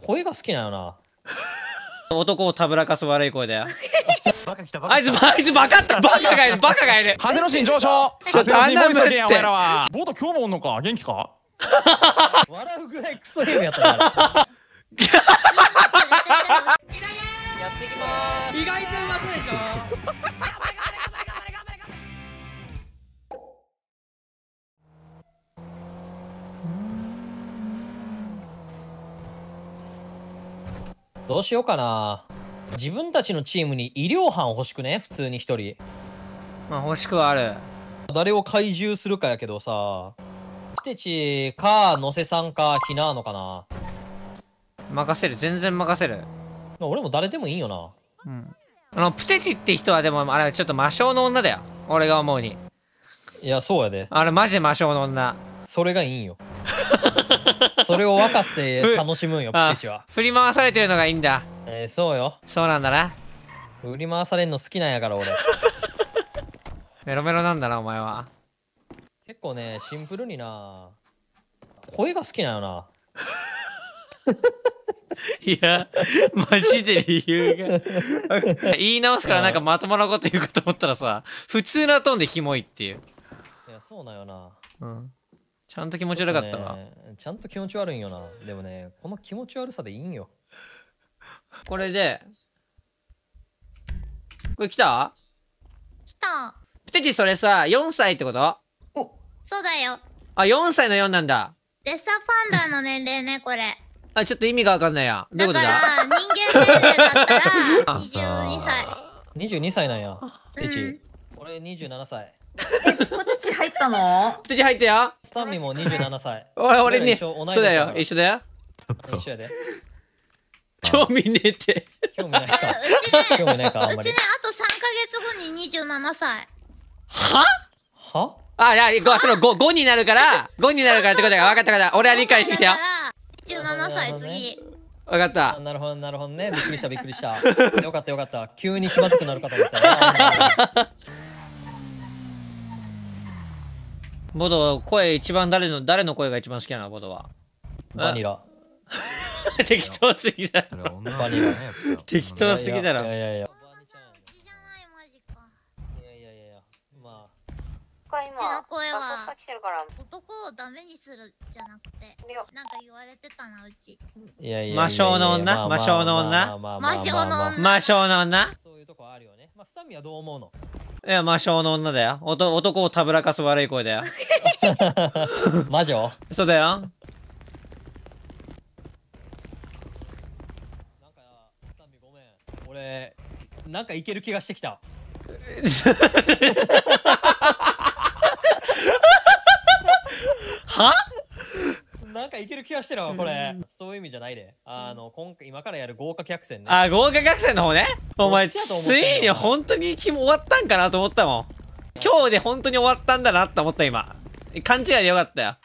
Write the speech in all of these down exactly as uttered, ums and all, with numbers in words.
声が好きなよな。 男をたぶらかす悪い声だよ。 バカ来たバカあいつあいつバカったバカがいるバカがいる。 風の芯上昇。 ちょっとあんな無理って。 お前らはボート今日もおんのか、元気か。 笑うぐらいクソゲームやったから。やっていきます。 意外とうまそうでしょ。 どうしようかな。自分たちのチームに医療班欲しくね、普通に一人。 まあ欲しくはある。 誰を怪獣するかやけどさ、プテチか野瀬さんかひなーのかな。 任せる、全然任せる。 俺も誰でもいいよな。 うん。あのプテチって人はでもあれちょっと魔性の女だよ。俺が思うに。 いやそうやで。 あれマジで魔性の女。 それがいいんよ。それを分かって楽しむんよ、プテチは。 振り回されてるのがいいんだ。 えー、そうよ。 そうなんだな。 振り回されんの好きなんやから俺。 メロメロなんだなお前は。 結構ねシンプルにな声が好きなんよな。 いやマジで理由が言い直すからなんかまともなこと言うかと思ったらさ、普通なトーンでキモいっていう。 いやそうなんよな。 うん、ちゃんと気持ち悪かったわ、 ね、ちゃんと気持ち悪いんよな。でもねこの気持ち悪さでいいんよ。 これでこれ来た来た。 プテチそれさよんさいってこと？ お、そうだよ。 あ、よんさいのよんなんだ。 レッサーパンダの年齢ねこれ。 あ、ちょっと意味がわかんないや。どういうことだ？ だから人間年齢だったらにじゅうにさい。 にじゅうにさいなんや。プテチ、 うん、 俺にじゅうななさい。 ポテチ入ったの？ プテチ入ったよ。 スタンミもにじゅうななさい。 俺俺ね、そうだよ、一緒だよ。 一緒やで。 興味ねえって。 興味ないか。興味ないかあんまり。 うちねあとさんかげつごににじゅうななさい。 は？ は？ あ、いや、ご、そのご、ごになるから、ごになるからってことが分かったから、俺は理解してきたよ。 にじゅうななさい次。 分かった。 なるほどなるほどね。びっくりしたびっくりした。よかったよかった。急に気まずくなるかと思ったら。 ボド、声一番誰の、誰の声が一番好きなのボドは。 バニラ。 適当すぎだろ。バニラ。 適当すぎだろ。 いやいやいや。 うちの声は男をダメにするじゃなくてなんか言われてたなうち。 いやいや魔性の女魔性の女魔性の女魔性の女。 そういうとこあるよね。まあスタミはどう思うの？ いや魔性の女だよ。おと男をたぶらかす悪い声だよ。 魔女？ そうだよ。 なんかスタミごめん。俺なんかいける気がしてきた。 は？ なんかいける気がしてるわこれ。そういう意味じゃないで。あの今回今からやる豪華客船ね。 あ、豪華客船の方ね。お前ついに本当に終わったんかなと思ったもん。今日で本当に終わったんだなって思った今。勘違いでよかったよ。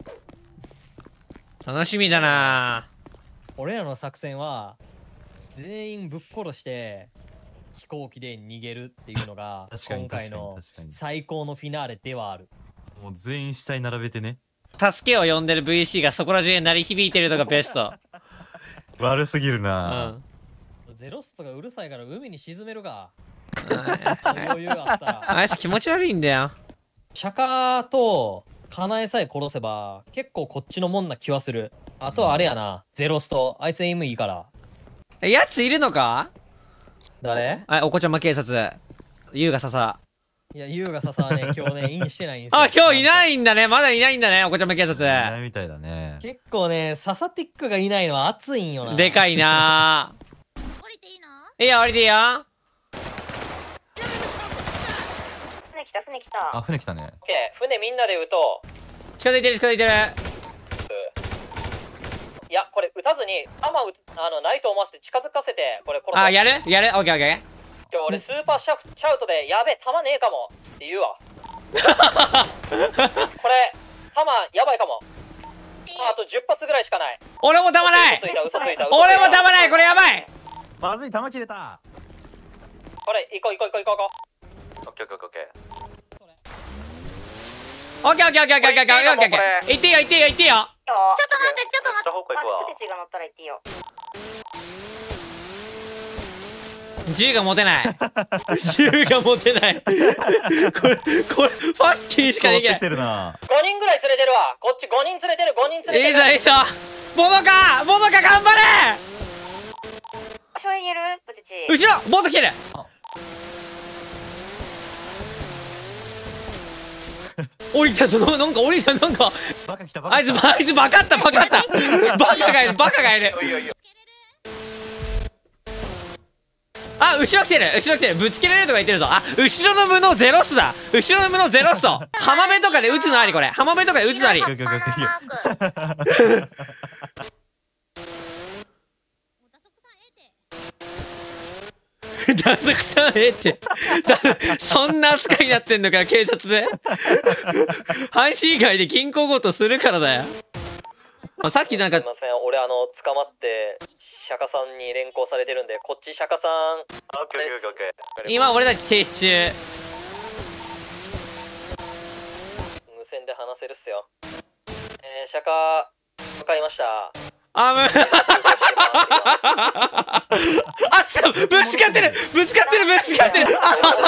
楽しみだな。 俺らの作戦は全員ぶっ殺して飛行機で逃げるっていうのが今回の最高のフィナーレではある。 もう全員死体並べてね。 助けを呼んでる ブイシー がそこら中に鳴り響いてるのがベスト。 悪すぎるな、 うん、ゼロストがうるさいから海に沈めるが。余裕あったらあいつ気持ち悪いんだよ。 釈迦とカナエさえ殺せば結構こっちのもんな気はする。あとはあれやな、ゼロストあいつエイムいいから。 え、やついるのか？ 誰？ あ、お子ちゃま警察優雅笹。 いや、優雅笹はね、今日ね、インしてないんですよ。 あ、今日いないんだね。まだいないんだね、お子ちゃま警察。 いないみたいだね。 結構ね、ササティックがいないのは熱いんよな。 でかいな降りていいの？ いいよ、降りていいよ。 船来た、船来た。 あ、船来たね。 オッケー、船みんなで撃とう。 近づいてる、近づいてる。 いや、これ撃たずに、弾撃つ、あの、ナイトを回して近づかせて、これ殺す。 あ、やるやるオッケーオッケー。 今日俺スーパーシャフシャウトでやべえ弾ねえかもって言うわ。これ弾やばいかも。あとじゅっぱつぐらいしかない。 俺も弾ない。 嘘ついた嘘ついた。 俺も弾ない。これやばい。 まずい、弾切れた。 これ行こう行こう行こう行こう。 オッケーオッケーオッケオッケーオッケーオッケーオッケーオッケーオッケーオッケーオッケー。行ってよ行ってよ行ってよ。 ちょっと待ってちょっと待って。まずプテチが乗ったら言っていいよ。 銃が持てない銃が持てないこれこれファッキーしかできない。 てるな。 ごにんぐらい連れてるわ。こっちごにん連れてる。ごにん連れてる。 いいぞいいぞ。ボドカボドカ頑張れ。 後ろにいるポテチ。 後ろボート来てる。降りたぞ。なんか降りた。なんかバカ来たバカあいつあいつバカったバカったバカがいるバカがいる。あ、後ろ来てる後ろ来てる。ぶつけられるとか言ってるぞ。あ、後ろの無能ゼロストだ。後ろの無能ゼロスト。浜辺とかで撃つのあり。これ浜辺とかで撃つのあり。 オッケーオッケーオッケー。 ダズクさんえってだそんな扱いになってんのか警察で阪神以外で銀行強盗するからだよ。まあ、さっきなんかすいません、俺あの捕まって釈迦さんに連行されてるんで、こっち釈迦さん。 オッケーオッケーオッケー。 今俺たちチェイス中。 無線で話せるっすよ。えー、釈迦向かいました。 あむあつぶつかってるぶつかってるぶつかってるス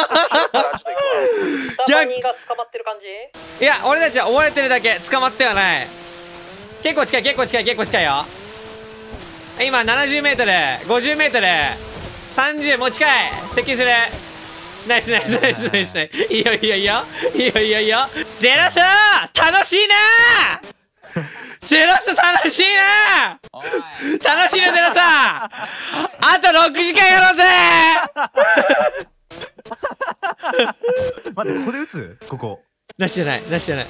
タバニーが捕まってる感じ？ いや俺たちは追われてるだけ、捕まってはない。結構近い結構近い結構近いよ。今ななじゅうメートル、ごじゅうメートル、さんじゅう、もう近い。接近する。ナイスナイスナイスナイス。いいよいいよいいよいいよいいよいいよ。ゼロス楽しいなゼロス楽しいな楽しいなゼロスあとろくじかんやろうぜ待って、ここで撃つ？ここなしじゃないなしじゃない。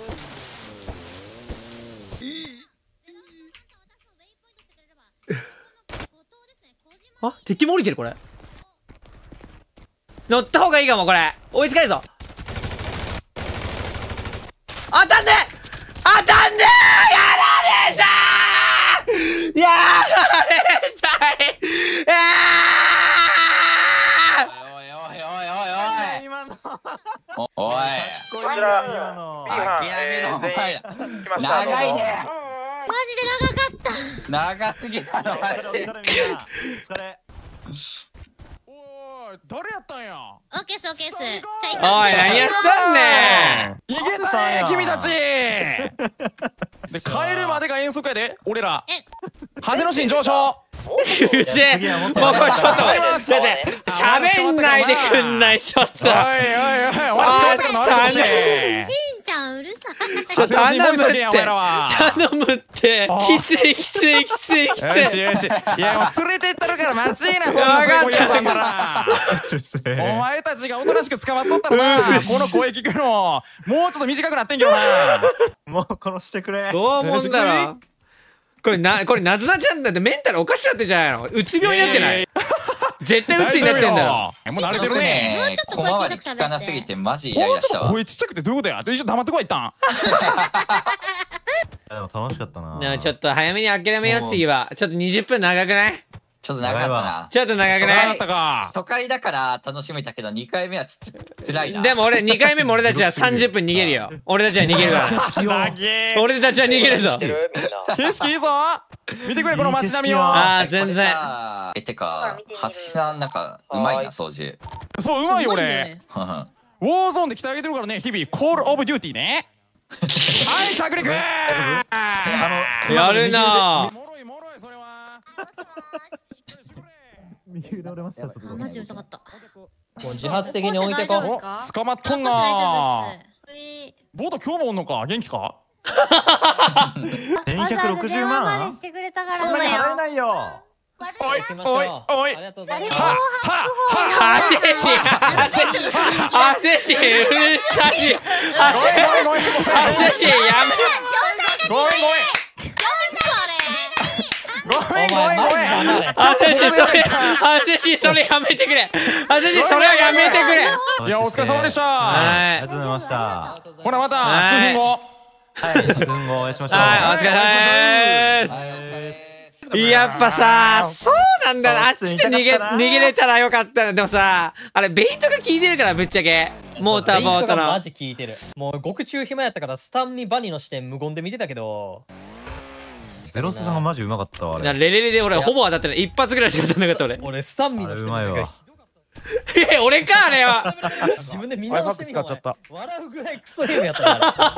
あ、敵も降りてる。これ乗った方がいいかも。これ追いつかないぞ。当たんね当たんねやられたーやられたいあおいおいおいおいおい今のおいこちら今の諦めろお前ら長いねマジで長かった。 長すぎだろマジでお疲れみんなお疲れ。 おい誰やったんや。 オッケースオッケース。じゃおい何やったんね逃げたね君たちで帰るまでが遠足やで俺らえハゼの新上昇うぜもうこれちょっと待ってだって喋んないでくんないちょっとおいおいおいおあいーしんちゃんうるさい。 ちょっと頼むってお前らは頼むってきついきついきついきつよしいよしいやもう連れてったるから間違いないそんなすごいやつなんだなお前たちがおとなしく捕まっとったらなこの声聞くのもうちょっと短くなってんけどなもう殺してくれ。 どうもんだろこれなこれなずなちゃんだってメンタルおかしくなってんじゃないの。うつ病になってない絶対うつになってんだろ。 もう慣れてるねもうちょっと小回り聞かなすぎてマジイライもうちょっとラしたわ声ちっちゃくてどういうことや。一緒に黙ってこい一旦でも楽しかったな。 でもちょっと早めに諦めよう。次はちょっとにじゅっぷん長くない？ ちょっと長かったなちょっと長くなだいったか初回だから楽しめたけどにかいめはちょっと辛いなでも俺にかいめも俺たちはさんじゅっぷん逃げるよ。俺たちは逃げるから長え俺たちは逃げるぞ。 知ってるみんな。 景色いいぞ見てくれこの街並みをああ全然えてか橋さんなんかうまいな操縦そううまいよ俺ねウォーゾーンで鍛え上げてるからね日々コールオブデューティーねはい着陸あのやるなもろいもろいそれは右腕折れました。ちょっとあマジうるさかった。 もう自発的に置いてこ大丈夫ですか捕まっとんな大丈夫です。 ボート今日もおんのか元気か千ひゃくろくじゅうまん？ してくれたかそんなに払えないよ。 おい行きましょう。 おいおいありがとうございます。 はははハセシハセシうるさしハごめんごめんごめんセシやごめんごめんごめんごめんごめんめハセシそれハセシそれやめてくれハセシそれはやめてくれいやお疲れ様でしたはいありがとうございました。 ほらまたはい数分後はい、数分後お会いしましょう。 はいお疲れ様ですやっぱさそうなんだなあっちで逃げ逃げれたらよかったな。でもさあれベイトが効いてるからぶっちゃけモーターボートのマジ効いてる。もう獄中暇やったからスタンミバニの視点無言で見てたけど、 ゼロスさんがマジうまかったわあれ。 レレレで俺ほぼ当たってない。一発ぐらいしか当たんなかった俺。 俺スタンミナしてうまいわ。 え俺かあれは。 自分で見直してみろ。 使っちゃった。 笑うぐらいクソゲームやった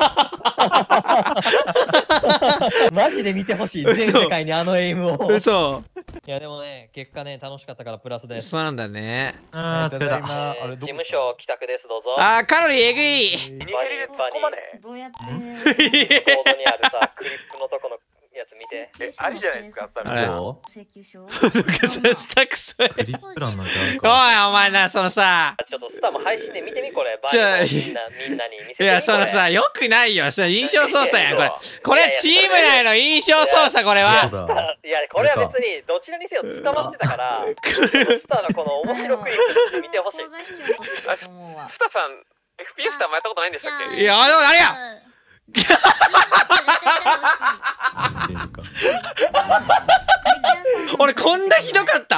な。マジで見てほしい。全世界にあのエイムを。 嘘。 いやでもね、結果ね、楽しかったからプラスです。 そうなんだね。 あー疲れた。 事務所帰宅です、どうぞ。 あーカロリーえぐい。 どうやってコードにあるさ、クリップのとこのやつ見て。 え、ありじゃないですか。 あれ請求書スタックスおいクリップ欄なんてあるか。 お前なそのさちょっとスタも配信で見てみこれ。 じゃあみんなみんなに見せてみ。 いやそのさよくないよそれ印象操作やんこれこれチーム内の印象操作これは。 そうだ。 いやこれは別にどちらにせよ捕まってたからスタのこの面白クリップ見てほしい。 口座必要とすると思うわ。 スタさん エフピーエス ってあんまやったことないんでしたっけ？ いやでもあれや俺こんなひどかった？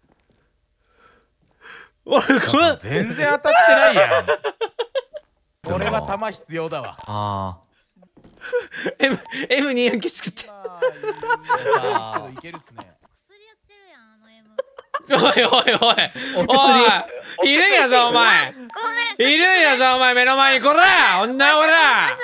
俺こん全然当たってないやん。俺は弾必要だわ。 あ M エムにじゅうよん 機作っていけるっすね。 薬やってるやんあのエム。 おいおいおいおいいるんやぞお前いるんやぞお前目の前にこら女おら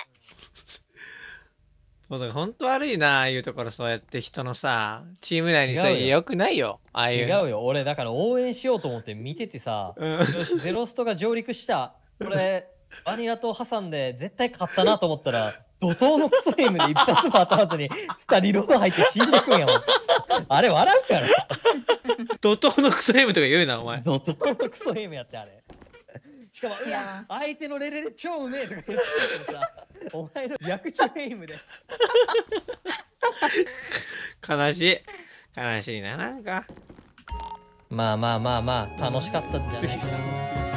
そうだ本当悪いなああいうところそうやって人のさチーム内にそういうよくないよああいう違うよ俺だから応援しようと思って見ててさ、 うんよしゼロストが上陸したこれバニラと挟んで絶対勝ったなと思ったら怒涛のクソゲームで一発も当たらずにスタリロード入って死んでくんやもん。あれ笑うから怒涛のクソゲームとか言うなお前怒涛のクソゲームやってあれ。しかもいや相手のレレレ超うめえとか言ってるけどさお前の役中ゲームで悲しい悲しいななんかまあまあまあまあ楽しかったんじゃないかな。